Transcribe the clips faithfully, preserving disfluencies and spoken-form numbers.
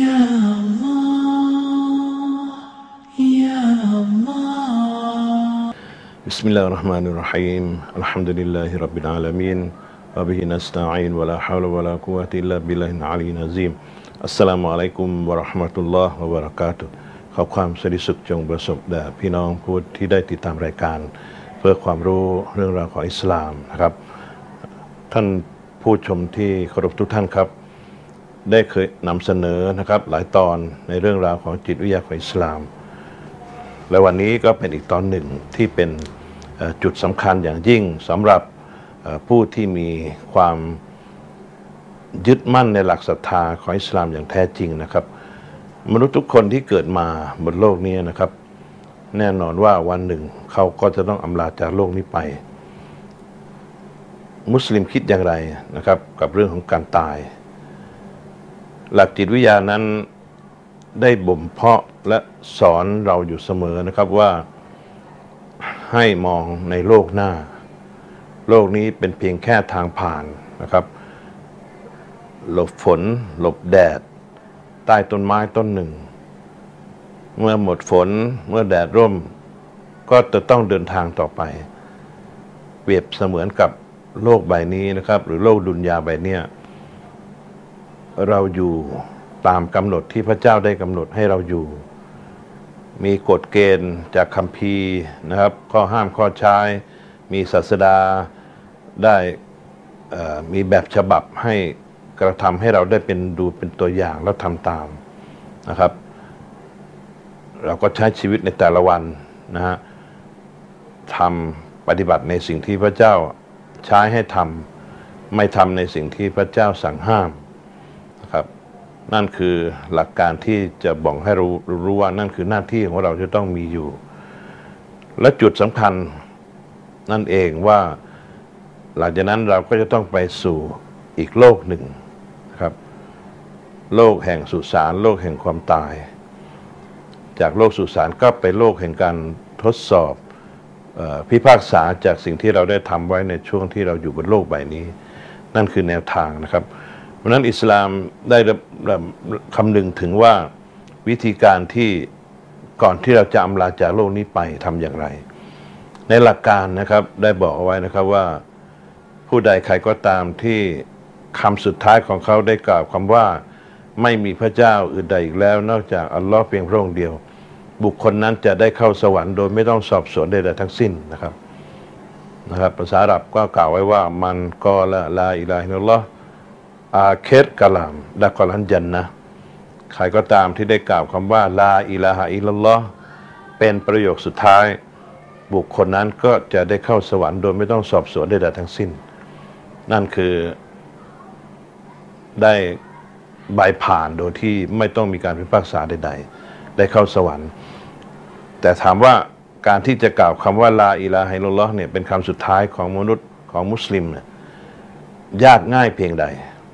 Ya Allah, Ya Allah. Bismillahirrahmanirrahim. Alhamdulillahi Rabbil Alamin. Wa bihi nasta'in wa la hawla wa la quwwata illa billahil aliyyil azim. Assalamualaikum warahmatullahi wabarakatuh ขอความสวัสดิสุขจงประสบแด่พี่น้องผู้ที่ได้ติดตามรายการเพื่อความรู้เรื่องราวของอิสลามนะครับท่านผู้ชมที่เคารพทุกท่านครับได้เคยนำเสนอนะครับหลายตอนในเรื่องราวของจิตวิทยาของอิสลามและวันนี้ก็เป็นอีกตอนหนึ่งที่เป็นจุดสำคัญอย่างยิ่งสำหรับผู้ที่มีความยึดมั่นในหลักศรัทธาของอิสลามอย่างแท้จริงนะครับมนุษย์ทุกคนที่เกิดมาบนโลกนี้นะครับแน่นอนว่าวันหนึ่งเขาก็จะต้องอำลาจากโลกนี้ไปมุสลิมคิดอย่างไรนะครับกับเรื่องของการตายหลักจิตวิทยานั้นได้บ่มเพาะและสอนเราอยู่เสมอนะครับว่าให้มองในโลกหน้าโลกนี้เป็นเพียงแค่ทางผ่านนะครับหลบฝนหลบแดดใต้ต้นไม้ต้นหนึ่งเมื่อหมดฝนเมื่อแดดร่มก็จะต้องเดินทางต่อไปเปรียบเสมือนกับโลกใบนี้นะครับหรือโลกดุนยาใบนี้เราอยู่ตามกำหนดที่พระเจ้าได้กำหนดให้เราอยู่มีกฎเกณฑ์จากคัมภีร์นะครับข้อห้ามข้อใช้มีศาสดาได้มีแบบฉบับให้กระทำให้เราได้เป็นดูเป็นตัวอย่างแล้วทำตามนะครับเราก็ใช้ชีวิตในแต่ละวันนะฮะทำปฏิบัติในสิ่งที่พระเจ้าใช้ให้ทำไม่ทำในสิ่งที่พระเจ้าสั่งห้ามนะครับนั่นคือหลักการที่จะบอกให้รู้รู้ว่านั่นคือหน้าที่ของเราจะต้องมีอยู่และจุดสำคัญนั่นเองว่าหลังจากนั้นเราก็จะต้องไปสู่อีกโลกหนึ่งนะครับโลกแห่งสุสานโลกแห่งความตายจากโลกสุสานก็ไปโลกแห่งการทดสอบพิพากษาจากสิ่งที่เราได้ทำไว้ในช่วงที่เราอยู่บนโลกใบนี้นั่นคือแนวทางนะครับเพราะนั้นอิสลามได้คำนึงถึงว่าวิธีการที่ก่อนที่เราจะอำลาจากโลกนี้ไปทำอย่างไรในหลักการนะครับได้บอกเอาไว้นะครับว่าผู้ใดใครก็ตามที่คำสุดท้ายของเขาได้กล่าวคำว่าไม่มีพระเจ้าอื่นใดอีกแล้วนอกจากอัลลอฮ์เพียงพระองค์เดียวบุคคลนั้นจะได้เข้าสวรรค์โดยไม่ต้องสอบสวนใดๆทั้งสิ้นนะครับนะครับภาษาอาหรับก็กล่าวไว้ว่ามันกอละลาอิลาฮิลลัลลอฮ์อาเครกะลามดะกอลันญันนะใครก็ตามที่ได้กล่าวคำว่าลาอิลาฮะอิลลัลลอฮ์เป็นประโยคสุดท้ายบุคคลนั้นก็จะได้เข้าสวรรค์โดยไม่ต้องสอบสวนใดๆทั้งสิ้นนั่นคือได้ใบผ่านโดยที่ไม่ต้องมีการพิพากษาใดๆได้เข้าสวรรค์แต่ถามว่าการที่จะกล่าวคำว่าลาอิลาฮะอิลลัลลอฮ์เนี่ยเป็นคำสุดท้ายของมนุษย์ของมุสลิมเนี่ยยากง่ายเพียงใด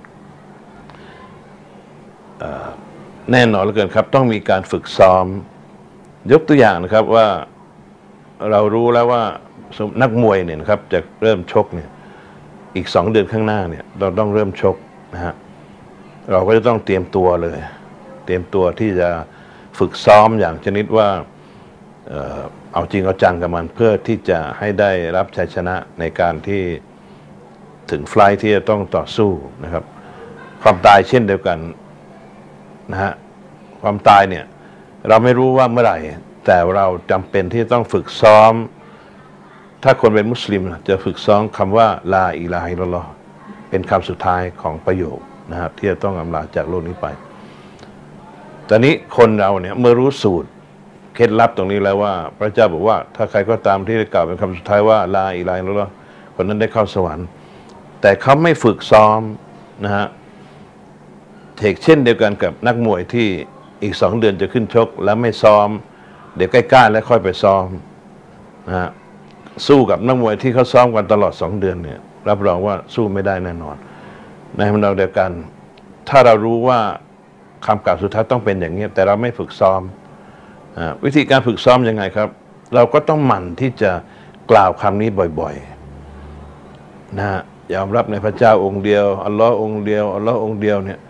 แน่นอนเหลือเกินครับต้องมีการฝึกซ้อมยกตัวอย่างนะครับว่าเรารู้แล้วว่านักมวยเนี่ยนะครับจะเริ่มชกเนี่ยอีกสองเดือนข้างหน้าเนี่ยเราต้องเริ่มชกนะฮะเราก็จะต้องเตรียมตัวเลยเตรียมตัวที่จะฝึกซ้อมอย่างชนิดว่าเอ่อเอาจริงเอาจังกับมันเพื่อที่จะให้ได้รับชัยชนะในการที่ถึงไฟล์ที่จะต้องต่อสู้นะครับความตายเช่นเดียวกันนะฮะความตายเนี่ยเราไม่รู้ว่าเมื่อไหร่แต่เราจำเป็นที่ต้องฝึกซ้อมถ้าคนเป็นมุสลิมจะฝึกซ้อมคำว่าลาอิลาฮะอิลลัลลอฮ์เป็นคำสุดท้ายของประโยคนะครับที่จะต้องอำลาจากโลกนี้ไปตอนนี้คนเราเนี่ยเมื่อรู้สูตรเคล็ดลับตรงนี้แล้วว่าพระเจ้าบอกว่าถ้าใครก็ตามที่ได้กล่าวเป็นคำสุดท้ายว่าลาอิลาฮะอิลลัลลอฮ์คนนั้นได้เข้าสวรรค์แต่เขาไม่ฝึกซ้อมนะฮะเทกเช่นเดียวกันกับนักมวยที่อีกสองเดือนจะขึ้นชกแล้วไม่ซ้อมเดี๋ยวใกล้ๆแล้วค่อยไปซ้อมนะฮะสู้กับนักมวยที่เขาซ้อมกันตลอดสองเดือนเนี่ยรับรองว่าสู้ไม่ได้แน่นอนในขณะเดียวกันถ้าเรารู้ว่าคำกล่าวสุดท้ายต้องเป็นอย่างนี้แต่เราไม่ฝึกซ้อมวิธีการฝึกซ้อมยังไงครับเราก็ต้องหมั่นที่จะกล่าวคำนี้บ่อยๆนะฮะยอมรับในพระเจ้าองค์เดียวอัลลอฮ์องค์เดียวอัลลอฮ์องค์เดียวเนี่ย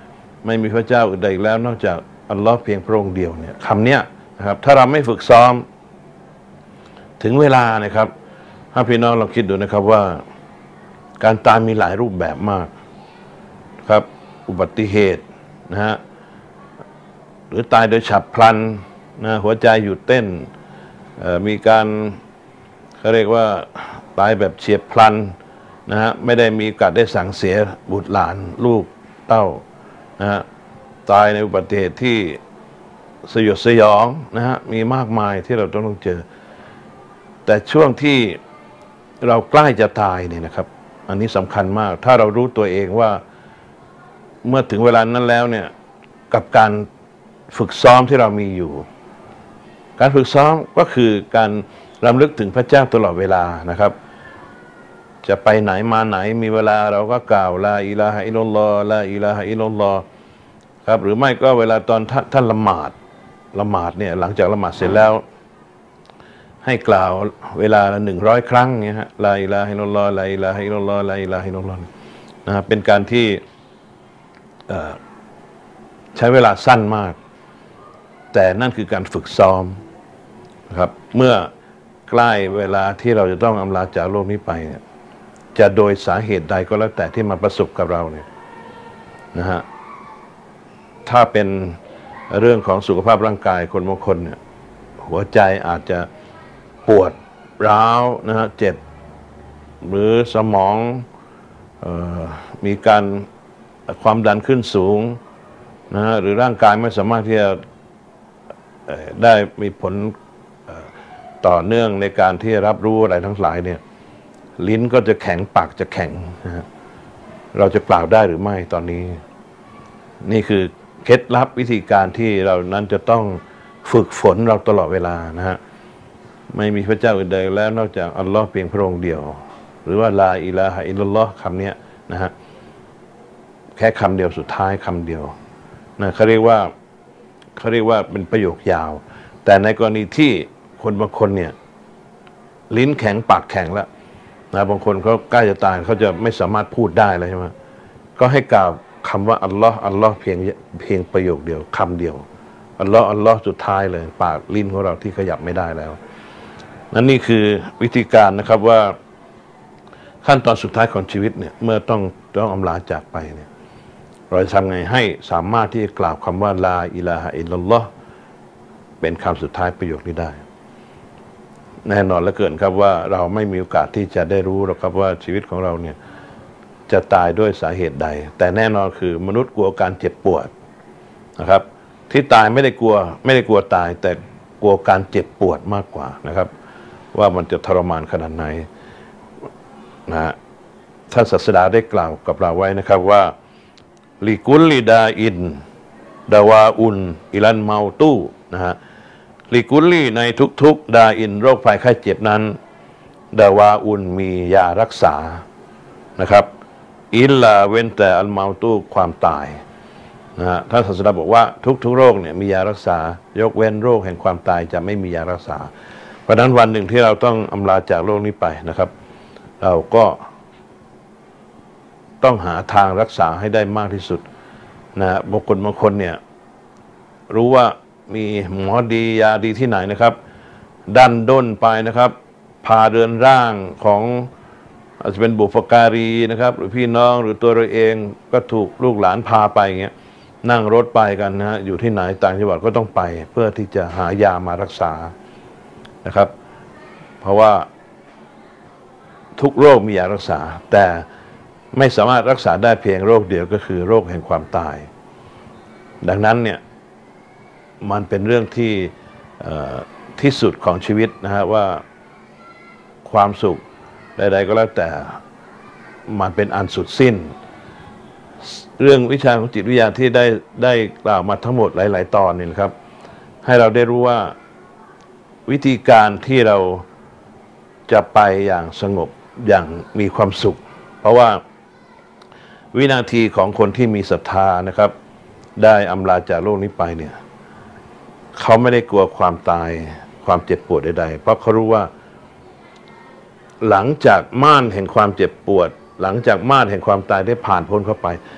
ไม่มีพระเจ้าอื่นใดอีกแล้วนอกจากอัลลอฮ์เพียงพระองค์เดียวเนี่ยคำเนี้ยนะครับถ้าเราไม่ฝึกซ้อมถึงเวลานะครับถ้าพี่น้องเราคิดดูนะครับว่าการตายมีหลายรูปแบบมากครับอุบัติเหตุนะฮะหรือตายโดยฉับพลันนะหัวใจหยุดเต้นมีการเขาเรียกว่าตายแบบเฉียบพลันนะฮะไม่ได้มีโอกาสได้สั่งเสียบุตรหลานลูกเต้านะฮะตายในอุบัติเหตุที่สยดสยองนะฮะมีมากมายที่เราต้องเจอแต่ช่วงที่เราใกล้จะตายเนี่ยนะครับอันนี้สำคัญมากถ้าเรารู้ตัวเองว่าเมื่อถึงเวลานั้นแล้วเนี่ยกับการฝึกซ้อมที่เรามีอยู่การฝึกซ้อมก็คือการรำลึกถึงพระเจ้าตลอดเวลานะครับจะไปไหนมาไหนมีเวลาเราก็กล่าวลาอิลาฮะอิลลัลลอฮ์ลาอิลาฮะอิลลัลลอฮ์ครับหรือไม่ก็เวลาตอนท่านท่านละหมาดละหมาดเนี่ยหลังจากละหมาดเสร็จแล้วให้กล่าวเวลาละหนึ่งร้อยครั้งเนี่ยฮะลาอิลาฮะอิลลัลลอฮ์ลาอิลาฮะอิลลัลลอฮ์ลาอิลาฮะอิลลัลลอฮ์นะเป็นการที่ใช้เวลาสั้นมากแต่นั่นคือการฝึกซ้อมนะครับเมื่อใกล้เวลาที่เราจะต้องอำลาจากโลกนี้ไปเนี่ยจะโดยสาเหตุใดก็แล้วแต่ที่มาประสบกับเราเนี่ยนะฮะถ้าเป็นเรื่องของสุขภาพร่างกายคนบางคนเนี่ยหัวใจอาจจะปวดร้าวนะฮะเจ็บหรือสมองเอ่อมีการความดันขึ้นสูงนะฮะหรือร่างกายไม่สามารถที่จะได้มีผลต่อเนื่องในการที่รับรู้อะไรทั้งหลายเนี่ยลิ้นก็จะแข็งปากจะแข็งนะฮะเราจะกล่าวได้หรือไม่ตอนนี้นี่คือเคล็ดลับวิธีการที่เรานั้นจะต้องฝึกฝนเราตลอดเวลานะฮะไม่มีพระเจ้าอื่นใดแล้วนอกจากอัลลอฮ์เพียงพระองค์เดียวหรือว่าลาอิลาฮะอิลลัลลอฮ์คำนี้นะฮะแค่คำเดียวสุดท้ายคำเดียวนะเขาเรียกว่าเขาเรียกว่าเป็นประโยคยาวแต่ในกรณีที่คนบางคนเนี่ยลิ้นแข็งปากแข็งแล้วนะบางคนเขาใกล้จะตายเขาจะไม่สามารถพูดได้แล้วใช่ไหมก็ให้กล่าวคำว่าอัลลอฮ์อัลลอฮ์เพียงเพียงประโยคเดียวคำเดียวอัลลอฮ์อัลลอฮ์สุดท้ายเลยปากลิ้นของเราที่ขยับไม่ได้แล้วนั่นนี่คือวิธีการนะครับว่าขั้นตอนสุดท้ายของชีวิตเนี่ยเมื่อต้องต้องอำลาจากไปเนี่ยเราจะทำไงให้สามารถที่จะกล่าวคำว่าลาอิลาฮะอิลลัลลอฮ์เป็นคำสุดท้ายประโยคนี้ได้แน่นอนเหลือเกินครับว่าเราไม่มีโอกาสที่จะได้รู้หรอกครับว่าชีวิตของเราเนี่ยจะตายด้วยสาเหตุใดแต่แน่นอนคือมนุษย์กลัวการเจ็บปวดนะครับที่ตายไม่ได้กลัวไม่ได้กลัวตายแต่กลัวการเจ็บปวดมากกว่านะครับว่ามันจะทรมานขนาดไหนนะท่านศาสดาได้กล่าวกับเราไว้นะครับว่าลิกุลลิดาอินดาวาอุนอิลันเมาตู้นะฮะลิกุลลีในทุกๆดาอินโรคภัยไข้เจ็บนั้นดาวาอุนมียารักษานะครับอิลลาเว้นแต่อัลเมาตู้ความตายนะฮะท่านศาสดาบอกว่าทุกๆโรคเนี่ยมียารักษายกเว้นโรคแห่งความตายจะไม่มียารักษาเพราะนั้นวันหนึ่งที่เราต้องอำลาจากโลกนี้ไปนะครับเราก็ต้องหาทางรักษาให้ได้มากที่สุดนะบางคนบางคนเนี่ยรู้ว่ามีหมอดียาดีที่ไหนนะครับดันด้นไปนะครับพาเรือนร่างของอาจจะเป็นบุพการีนะครับหรือพี่น้องหรือตัวเราเองก็ถูกลูกหลานพาไปอย่างเงี้ยนั่งรถไปกันนะฮะอยู่ที่ไหนต่างจังหวัดก็ต้องไปเพื่อที่จะหายามารักษานะครับเพราะว่าทุกโรคมียารักษาแต่ไม่สามารถรักษาได้เพียงโรคเดียวก็คือโรคแห่งความตายดังนั้นเนี่ยมันเป็นเรื่องที่ที่สุดของชีวิตนะฮะว่าความสุขใดๆก็แล้วแต่มันเป็นอันสุดสิ้นเรื่องวิชาของจิตวิทยาที่ได้ได้กล่าวมาทั้งหมดหลายๆตอนนี่ครับให้เราได้รู้ว่าวิธีการที่เราจะไปอย่างสงบอย่างมีความสุขเพราะว่าวินาทีของคนที่มีศรัทธานะครับได้อำลาจากโลกนี้ไปเนี่ยเขาไม่ได้กลัวความตายความเจ็บปวดใดๆเพราะเขารู้ว่าหลังจากม่านแห่งความเจ็บปวดหลังจากม่านแห่งความตายได้ผ่านพ้นเข้าไป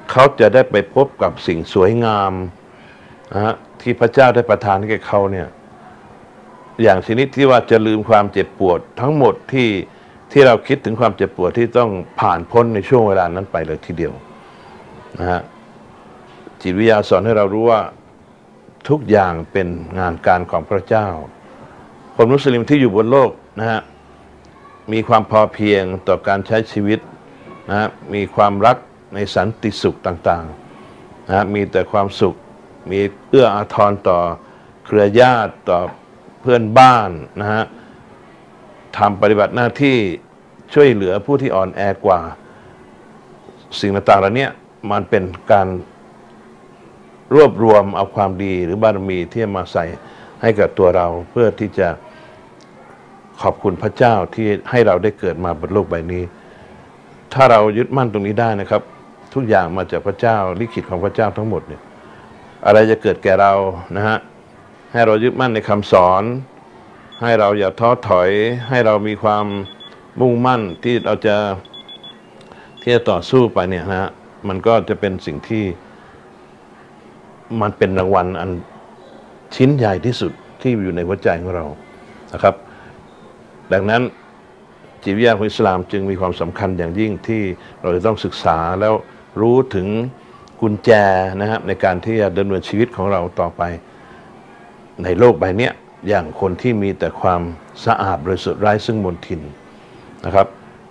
เขาจะได้ไปพบกับสิ่งสวยงามนะฮะที่พระเจ้าได้ประทานให้แก่เขาเนี่ยอย่างชนิดที่ว่าจะลืมความเจ็บปวดทั้งหมดที่ที่เราคิดถึงความเจ็บปวดที่ต้องผ่านพ้นในช่วงเวลานั้นไปเลยทีเดียวนะฮะจิตวิทยาสอนให้เรารู้ว่าทุกอย่างเป็นงานการของพระเจ้าคนมุสลิมที่อยู่บนโลกนะฮะมีความพอเพียงต่อการใช้ชีวิตนะฮะมีความรักในสันติสุขต่างๆนะฮะมีแต่ความสุขมีเอื้ออาทรต่อเครือญาติต่อเพื่อนบ้านนะฮะทำปฏิบัติหน้าที่ช่วยเหลือผู้ที่อ่อนแอกว่าสิ่งต่างๆเหล่านี้มันเป็นการรวบรวมเอาความดีหรือบารมีที่มาใส่ให้กับตัวเราเพื่อที่จะขอบคุณพระเจ้าที่ให้เราได้เกิดมาบนโลกใบนี้ถ้าเรายึดมั่นตรงนี้ได้นะครับทุกอย่างมาจากพระเจ้าลิขิตของพระเจ้าทั้งหมดเนี่ยอะไรจะเกิดแก่เรานะฮะให้เรายึดมั่นในคำสอนให้เราอย่าท้อถอยให้เรามีความมุ่งมั่นที่เราจะที่จะต่อสู้ไปเนี่ยนะฮะมันก็จะเป็นสิ่งที่มันเป็นรางวัลอันชิ้นใหญ่ที่สุดที่อยู่ในหัวใจของเรานะครับดังนั้นจิตวิทยาของอิสลามจึงมีความสำคัญอย่างยิ่งที่เราจะต้องศึกษาแล้วรู้ถึงกุญแจนะครับในการที่จะดำเนินชีวิตของเราต่อไปในโลกใบนี้อย่างคนที่มีแต่ความสะอาดบริสุทธิ์ไร้ซึ่งมลทินนะครับ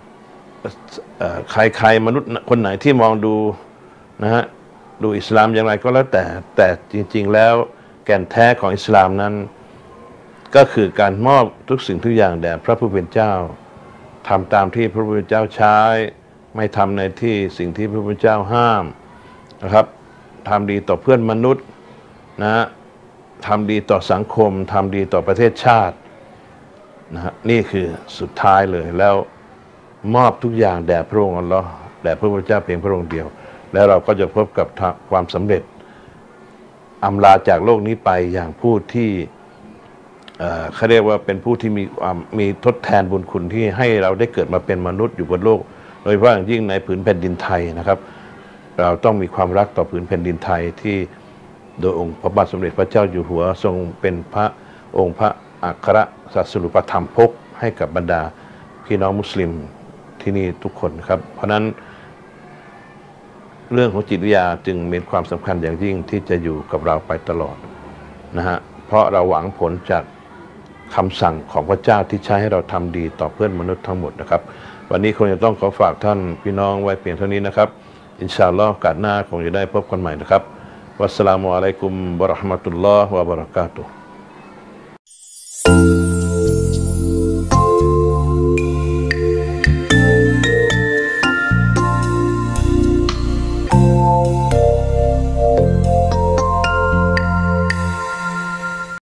ใครๆมนุษย์คนไหนที่มองดูนะฮะดูอิสลามอย่างไรก็แล้วแต่แต่จริงๆแล้วแก่นแท้ของอิสลามนั้นก็คือการมอบทุกสิ่งทุกอย่างแด่พระผู้เป็นเจ้าทำตามที่พระผู้เป็นเจ้าใช้ไม่ทำในที่สิ่งที่พระผู้เป็นเจ้าห้ามนะครับทำดีต่อเพื่อนมนุษย์นะทำดีต่อสังคมทำดีต่อประเทศชาตินะฮะนี่คือสุดท้ายเลยแล้วมอบทุกอย่างแด่พระองค์อัลเลาะห์แด่พระผู้เป็นเจ้าเพียงพระองค์เดียวแล้วเราก็จะพบกับความสำเร็จอำลาจากโลกนี้ไปอย่างผู้ที่เขาเรียกว่าเป็นผู้ที่มีมีทดแทนบุญคุณที่ให้เราได้เกิดมาเป็นมนุษย์อยู่บนโลกโดยเฉพาะอย่างยิ่งในผืนแผ่นดินไทยนะครับเราต้องมีความรักต่อผืนแผ่นดินไทยที่โดยองค์พระบาทสมเด็จพระเจ้าอยู่หัวทรงเป็นพระองค์พระอัครศาสนุปธรรมภกให้กับบรรดาพี่น้องมุสลิมที่นี่ทุกคนครับเพราะนั้นเรื่องของจิตวิทยาจึงมีความสำคัญอย่างยิ่งที่จะอยู่กับเราไปตลอดนะฮะเพราะเราหวังผลจากคำสั่งของพระเจ้าที่ใช้ให้เราทำดีต่อเพื่อนมนุษย์ทั้งหมดนะครับวันนี้คงจะต้องขอฝากท่านพี่น้องไว้เพียงเท่านี้นะครับอินชาอัลลอฮ์โอกาสหน้าคงจะได้พบกันใหม่นะครับวัสสลามุอะลัยกุมวะเราะห์มะตุลลอฮ์วะบะเราะกาตุฮ์